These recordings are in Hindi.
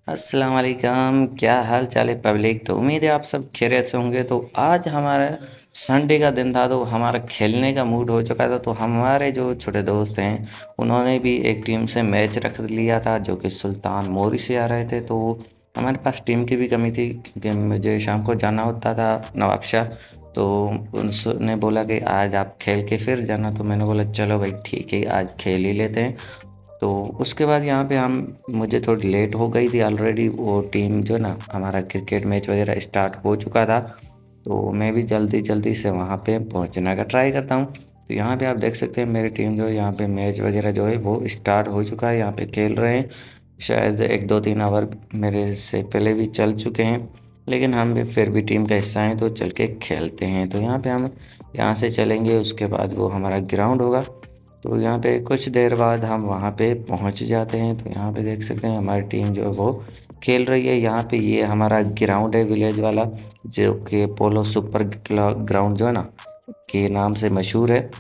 अस्सलाम वालेकुम, क्या हाल चाल है पब्लिक। तो उम्मीद है आप सब खैरियत से होंगे। तो आज हमारा संडे का दिन था, तो हमारा खेलने का मूड हो चुका था। तो हमारे जो छोटे दोस्त हैं उन्होंने भी एक टीम से मैच रख लिया था, जो कि सुल्तान मोरी से आ रहे थे। तो हमारे पास टीम की भी कमी थी, क्योंकि मुझे शाम को जाना होता था नवाबशाह। तो उसने बोला कि आज आप खेल के फिर जाना। तो मैंने बोला चलो भाई ठीक है, आज खेल ही लेते हैं। तो उसके बाद यहाँ पे हम मुझे थोड़ी लेट हो गई थी ऑलरेडी। वो टीम जो ना, हमारा क्रिकेट मैच वगैरह स्टार्ट हो चुका था। तो मैं भी जल्दी जल्दी से वहाँ पे पहुँचने का ट्राई करता हूँ। तो यहाँ पे आप देख सकते हैं मेरी टीम जो है, यहाँ पे मैच वगैरह जो है वो स्टार्ट हो चुका है। यहाँ पे खेल रहे हैं, शायद 1 2 3 आवर मेरे से पहले भी चल चुके हैं। लेकिन हम भी फिर भी टीम का हिस्सा हैं, तो चल के खेलते हैं। तो यहाँ पे हम यहाँ से चलेंगे, उसके बाद वो हमारा ग्राउंड होगा। तो यहाँ पे कुछ देर बाद हम वहाँ पे पहुँच जाते हैं। तो यहाँ पे देख सकते हैं हमारी टीम जो है वो खेल रही है। यहाँ पे ये हमारा ग्राउंड है विलेज वाला, जो कि पोलो सुपर ग्राउंड जो है ना के नाम से मशहूर है।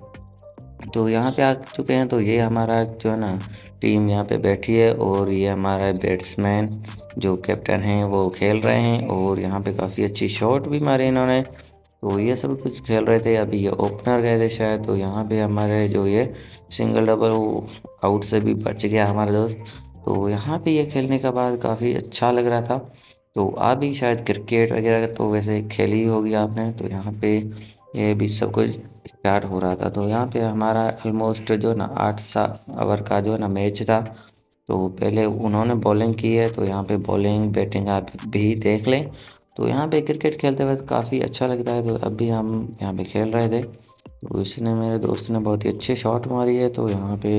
तो यहाँ पे आ चुके हैं। तो ये हमारा जो है ना टीम यहाँ पे बैठी है, और ये हमारा बैट्समैन जो कैप्टन हैं वो खेल रहे हैं। और यहाँ पे काफ़ी अच्छी शॉट भी मारे इन्होंने। तो ये सब कुछ खेल रहे थे। अभी ये ओपनर गए थे शायद। तो यहाँ पे हमारे जो ये सिंगल डबल वो आउट से भी बच गया हमारा दोस्त। तो यहाँ पे ये खेलने के बाद काफ़ी अच्छा लग रहा था। तो आप भी शायद क्रिकेट वगैरह तो वैसे खेली ही होगी आपने। तो यहाँ पे ये भी सब कुछ स्टार्ट हो रहा था। तो यहाँ पे हमारा ऑलमोस्ट जो ना 8 ओवर का जो है ना मैच था। तो पहले उन्होंने बॉलिंग की है, तो यहाँ पे बॉलिंग बैटिंग आप भी देख लें। तो यहाँ पे क्रिकेट खेलते वक्त काफ़ी अच्छा लगता है। तो अभी हम यहाँ पे खेल रहे थे, तो इसने मेरे दोस्त ने बहुत ही अच्छी शॉट मारी है। तो यहाँ पे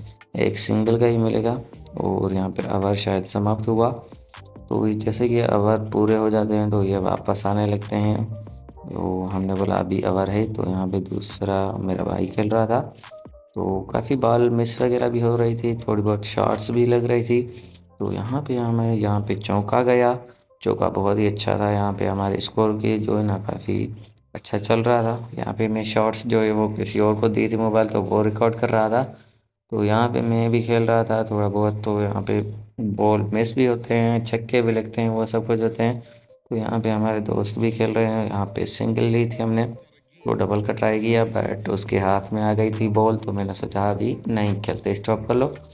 एक सिंगल का ही मिलेगा, और यहाँ पे ओवर शायद समाप्त हुआ। तो जैसे कि ओवर पूरे हो जाते हैं तो ये वापस आने लगते हैं। तो हमने बोला अभी ओवर है। तो यहाँ पे दूसरा मेरा भाई खेल रहा था। तो काफ़ी बॉल मिस वगैरह भी हो रही थी, थोड़ी बहुत शॉट्स भी लग रही थी। तो यहाँ पे चौका गया। चौका बहुत ही अच्छा था। यहाँ पे हमारे स्कोर की जो है ना काफ़ी अच्छा चल रहा था। यहाँ पे मैं शॉट्स जो है वो किसी और को दी थी मोबाइल, तो वो रिकॉर्ड कर रहा था। तो यहाँ पे मैं भी खेल रहा था थोड़ा बहुत। तो यहाँ पे बॉल मिस भी होते हैं, छक्के भी लगते हैं, वो सब कुछ होते हैं। तो यहाँ पे हमारे दोस्त भी खेल रहे हैं। यहाँ पे सिंगल ली थी हमने, तो डबल का ट्राई किया, बट उसके हाथ में आ गई थी बॉल। तो मैंने सोचा अभी नहीं खेलते, स्टॉप कर लो।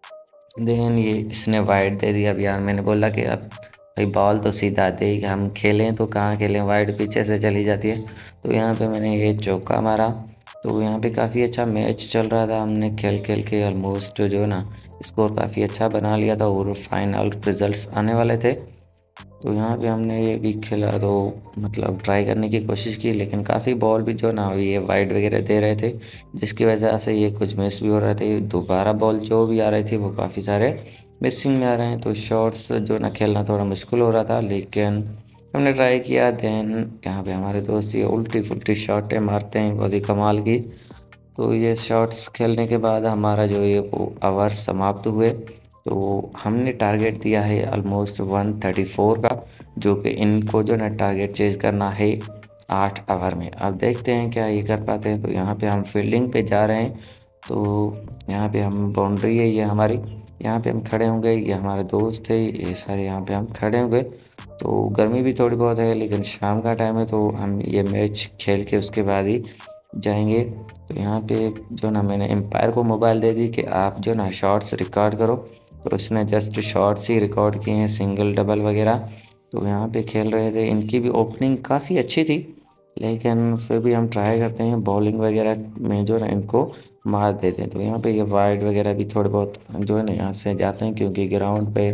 देन ये इसने वाइड दे दिया। अब यार मैंने बोला कि अब भाई बॉल तो सीधा दे, कि हम खेलें तो कहाँ खेलें, वाइड पीछे से चली जाती है। तो यहाँ पे मैंने ये चौका मारा। तो यहाँ पे काफ़ी अच्छा मैच चल रहा था। हमने खेल खेल के ऑलमोस्ट जो है ना स्कोर काफ़ी अच्छा बना लिया था, और फाइनल रिजल्ट्स आने वाले थे। तो यहाँ पे हमने ये भी खेला, तो मतलब ट्राई करने की कोशिश की, लेकिन काफ़ी बॉल भी जो ना ये वाइड वगैरह दे रहे थे, जिसकी वजह से ये कुछ मिस भी हो रहे थे। दोबारा बॉल जो भी आ रहे थे वो काफ़ी सारे मिसिंग में आ रहे हैं। तो शॉट्स जो ना खेलना थोड़ा मुश्किल हो रहा था, लेकिन हमने ट्राई किया। देन यहाँ पे हमारे दोस्त ये उल्टी फुल्टी शॉटें मारते हैं, बहुत ही कमाल की। तो ये शॉट्स खेलने के बाद हमारा जो ये वो ओवर समाप्त हुए। तो हमने टारगेट दिया है ऑलमोस्ट 134 का, जो कि इनको जो ना टारगेट चेज करना है 8 ओवर में। अब देखते हैं क्या ये कर पाते हैं। तो यहाँ पे हम फील्डिंग पे जा रहे हैं। तो यहाँ पे हम बाउंड्री है ये हमारी, यहाँ पे हम खड़े होंगे। ये हमारे दोस्त है, ये सारे यहाँ पे हम खड़े होंगे। तो गर्मी भी थोड़ी बहुत है, लेकिन शाम का टाइम है, तो हम ये मैच खेल के उसके बाद ही जाएंगे। तो यहाँ पे जो ना मैंने एम्पायर को मोबाइल दे दी कि आप जो ना शॉट्स रिकॉर्ड करो। तो उसने जस्ट शॉट्स ही रिकॉर्ड किए हैं, सिंगल डबल वगैरह। तो यहाँ पे खेल रहे थे। इनकी भी ओपनिंग काफ़ी अच्छी थी, लेकिन फिर भी हम ट्राई करते हैं बॉलिंग वगैरह में जो ना इनको मार देते हैं। तो यहाँ पे ये वाइड वगैरह भी थोड़े बहुत जो है ना यहाँ से जाते हैं, क्योंकि ग्राउंड पे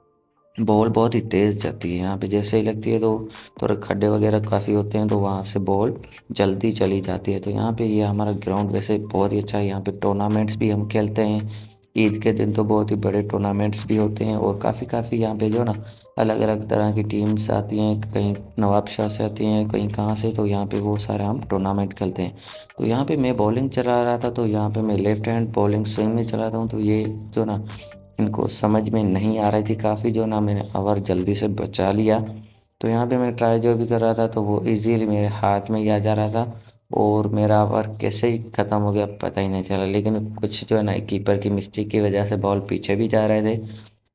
बॉल बहुत ही तेज़ जाती है। यहाँ पे जैसे ही लगती है तो थोड़े खड्डे वगैरह काफ़ी होते हैं, तो वहाँ से बॉल जल्दी चली जाती है। तो यहाँ पे ये हमारा ग्राउंड वैसे बहुत ही अच्छा है। यहाँ पे टूर्नामेंट्स भी हम खेलते हैं। ईद के दिन तो बहुत ही बड़े टूर्नामेंट्स भी होते हैं, और काफ़ी यहाँ पे जो ना अलग अलग तरह की टीम्स आती हैं, कहीं नवाबशाह से आती हैं, कहीं कहाँ से। तो यहाँ पे वो सारे हम टूर्नामेंट खेलते हैं। तो यहाँ पे मैं बॉलिंग चला रहा था। तो यहाँ पे मैं लेफ्ट हैंड बॉलिंग स्विंग में चलाता हूँ। तो ये जो ना इनको समझ में नहीं आ रही थी काफ़ी, जो ना मैंने ओवर जल्दी से बचा लिया। तो यहाँ पे मैं ट्राई जो भी कर रहा था, तो वो इजीली मेरे हाथ में ही आ जा रहा था, और मेरा ओवर कैसे ही ख़त्म हो गया पता ही नहीं चला। लेकिन कुछ जो है ना कीपर की मिस्टेक की वजह से बॉल पीछे भी जा रहे थे।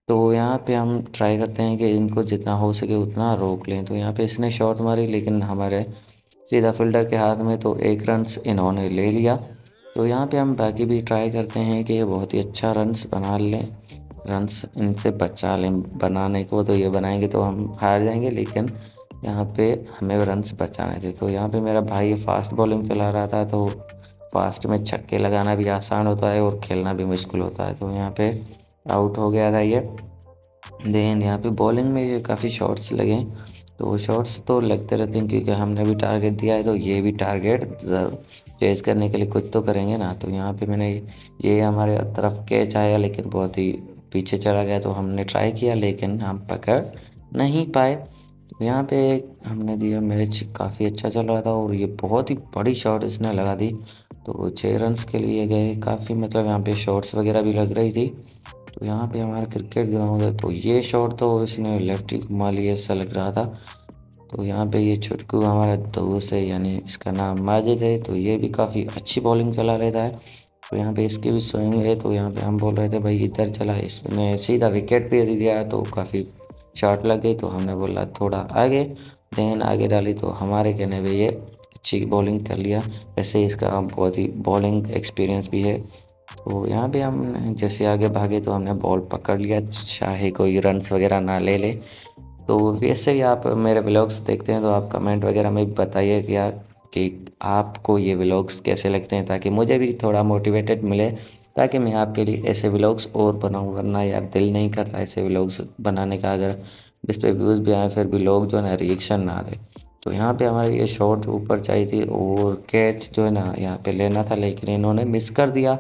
तो यहाँ पे हम ट्राई करते हैं कि इनको जितना हो सके उतना रोक लें। तो यहाँ पे इसने शॉट मारी लेकिन हमारे सीधा फील्डर के हाथ में, तो 1 रन्स इन्होंने ले लिया। तो यहाँ पे हम बाकी भी ट्राई करते हैं कि बहुत ही अच्छा रन्स बना लें, रन्स इनसे बचा लें। बनाने को तो ये बनाएंगे तो हम हार जाएंगे, लेकिन यहाँ पे हमें रन्स बचाने थे। तो यहाँ पे मेरा भाई फास्ट बॉलिंग चला रहा था, तो फास्ट में छक्के लगाना भी आसान होता है और खेलना भी मुश्किल होता है। तो यहाँ पे आउट हो गया था ये। देन यहाँ पे बॉलिंग में ये काफ़ी शॉट्स लगे, तो शॉट्स तो लगते रहते हैं क्योंकि हमने भी टारगेट दिया है, तो ये भी टारगेट चेज करने के लिए कुछ तो करेंगे ना। तो यहाँ पे मैंने ये हमारे तरफ कैच आया लेकिन बहुत ही पीछे चला गया, तो हमने ट्राई किया लेकिन हम पकड़ नहीं पाए। तो यहाँ पे हमने दिया, मैच काफ़ी अच्छा चल रहा था और ये बहुत ही बड़ी शॉट इसने लगा दी। तो 6 रन्स के लिए गए, काफ़ी मतलब यहाँ पे शॉट्स वगैरह भी लग रही थी। तो यहाँ पे हमारा क्रिकेट ग्राउंड है, तो ये शॉट तो इसने लेफ्ट ही घुमा लिया ऐसा लग रहा था। तो यहाँ पे ये छुटकू हमारा दोस्त है, यानी इसका नाम माजिद है, तो ये भी काफ़ी अच्छी बॉलिंग चला लेता है। तो यहाँ पे इसकी भी स्विंग है, तो यहाँ पे हम बोल रहे थे भाई इधर चला, इसने सीधा विकेट पे दे दिया, तो काफ़ी शॉट लग गई। तो हमने बोला थोड़ा आगे, देन आगे डाली, तो हमारे कहने पे ये अच्छी बॉलिंग कर लिया। वैसे इसका बहुत ही बॉलिंग एक्सपीरियंस भी है। तो यहाँ पे हम जैसे आगे भागे तो हमने बॉल पकड़ लिया, चाहे कोई रन्स वगैरह ना ले ले। तो वैसे ही आप मेरे व्लॉग्स देखते हैं तो आप कमेंट वगैरह में भी बताइए कि आपको ये व्लॉग्स कैसे लगते हैं, ताकि मुझे भी थोड़ा मोटिवेटेड मिले, ताकि मैं आपके लिए ऐसे व्लॉग्स और बनाऊँ। वरना यार दिल नहीं करता ऐसे व्लॉग्स बनाने का, अगर इस पर व्यूज़ भी आए फिर भी लोग जो है ना रिएक्शन ना दें। तो यहाँ पे हमारे ये शॉट ऊपर चाहिए थी और कैच जो है ना यहाँ पे लेना था, लेकिन इन्होंने मिस कर दिया।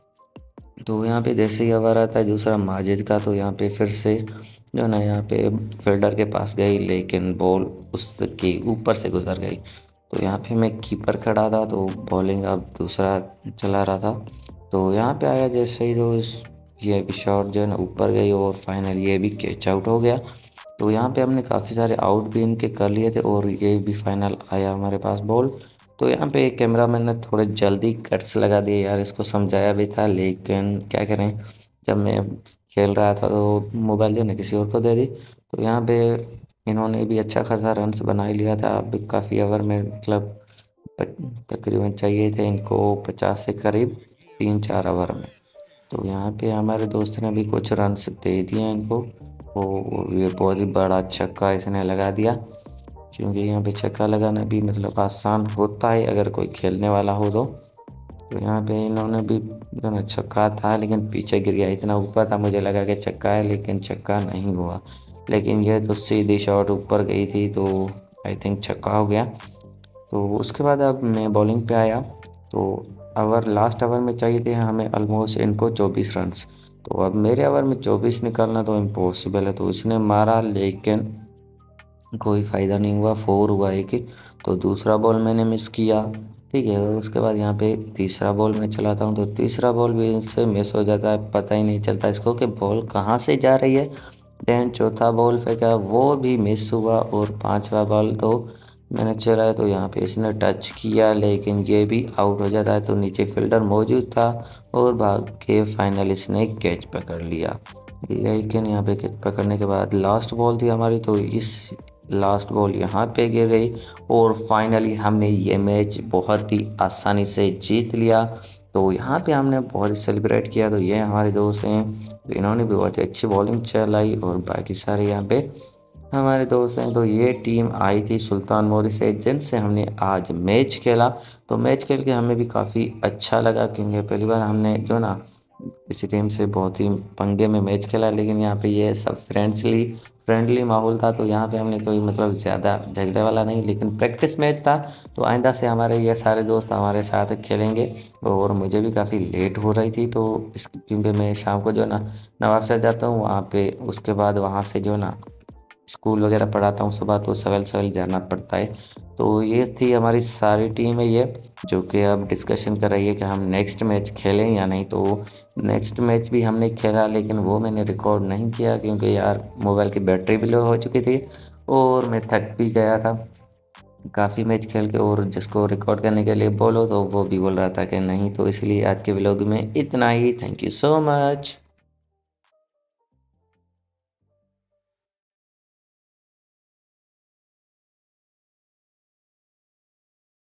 तो यहाँ पे जैसे ही ओवर आता है दूसरा माजिद का, तो यहाँ पे फिर से जो है ना यहाँ पे फील्डर के पास गई, लेकिन बॉल उसके ऊपर से गुजर गई। तो यहाँ पे मैं कीपर खड़ा था, तो बॉलिंग अब दूसरा चला रहा था। तो यहाँ पे आया जैसे ही, तो ये भी शॉट जो है ना ऊपर गई और फाइनल ये भी कैच आउट हो गया। तो यहाँ पे हमने काफ़ी सारे आउट भी इनके कर लिए थे और ये भी फाइनल आया हमारे पास बॉल। तो यहाँ पे कैमरामैन ने थोड़े जल्दी कट्स लगा दिए यार, इसको समझाया भी था लेकिन क्या करें, जब मैं खेल रहा था तो मोबाइल जो है ना किसी और को दे दी। तो यहाँ पे इन्होंने भी अच्छा खासा रन्स बना ही लिया था। अभी काफ़ी ओवर में मतलब तकरीबन चाहिए थे इनको 50 से करीब 3-4 ओवर में। तो यहाँ पे हमारे दोस्त ने भी कुछ रन्स दे दिए इनको, और ये बहुत ही बड़ा छक्का इसने लगा दिया। क्योंकि यहाँ पे छक्का लगाना भी मतलब आसान होता है अगर कोई खेलने वाला हो तो यहाँ पे इन्होंने भी जो ना छक्का था लेकिन पीछे गिर गया। इतना ऊपर था मुझे लगा कि छक्का है, लेकिन छक्का नहीं हुआ। लेकिन ये तो सीधी शॉट ऊपर गई थी, तो आई थिंक छक्का हो गया। तो उसके बाद अब मैं बॉलिंग पे आया। तो लास्ट ओवर में चाहिए थे हमें ऑलमोस्ट इनको 24 रन्स। तो अब मेरे ओवर में 24 निकालना तो इम्पॉसिबल है। तो इसने मारा लेकिन कोई फ़ायदा नहीं हुआ, 4 हुआ एक ही। तो दूसरा बॉल मैंने मिस किया, ठीक है। उसके बाद यहाँ पे तीसरा बॉल मैं चलाता हूँ, तो तीसरा बॉल भी इससे मिस हो जाता है, पता ही नहीं चलता इसको कि बॉल कहाँ से जा रही है। देन चौथा बॉल फेंका, वो भी मिस हुआ। और पांचवा बॉल तो मैंने चलाया, तो यहाँ पे इसने टच किया लेकिन ये भी आउट हो जाता है। तो नीचे फील्डर मौजूद था और भाग के फाइनल इसने कैच पकड़ लिया। लेकिन यहाँ पे कैच पकड़ने के बाद लास्ट बॉल थी हमारी, तो इस लास्ट बॉल यहाँ पे गिर गई और फाइनली हमने ये मैच बहुत ही आसानी से जीत लिया। तो यहाँ पे हमने बहुत ही सेलिब्रेट किया। तो ये हमारे दोस्त हैं, तो इन्होंने भी बहुत ही अच्छी बॉलिंग चलाई और बाकी सारे यहाँ पे हमारे दोस्त हैं। तो ये टीम आई थी सुल्तान मोरी से, जिनसे हमने आज मैच खेला। तो मैच खेल के हमें भी काफ़ी अच्छा लगा, क्योंकि पहली बार हमने जो ना किसी टीम से बहुत ही पंगे में मैच खेला। लेकिन यहाँ पे ये सब फ्रेंडली माहौल था, तो यहाँ पे हमने कोई मतलब ज़्यादा झगड़े वाला नहीं, लेकिन प्रैक्टिस मैच था। तो आइंदा से हमारे ये सारे दोस्त हमारे साथ खेलेंगे। और मुझे भी काफ़ी लेट हो रही थी, तो इस क्योंकि मैं शाम को जो ना नवाबशा जाता हूँ वहाँ पे, उसके बाद वहाँ से जो ना स्कूल वगैरह पढ़ाता हूँ सुबह, तो सवेल सवेल जाना पड़ता है। तो ये थी हमारी सारी टीम है ये, जो कि अब डिस्कशन कर रही है कि हम नेक्स्ट मैच खेलें या नहीं। तो नेक्स्ट मैच भी हमने खेला, लेकिन वो मैंने रिकॉर्ड नहीं किया क्योंकि यार मोबाइल की बैटरी भी लो हो चुकी थी और मैं थक भी गया था काफ़ी मैच खेल के। और जिसको रिकॉर्ड करने के लिए बोलो तो वो भी बोल रहा था कि नहीं, तो इसलिए आज के व्लॉग में इतना ही। Thank you so much.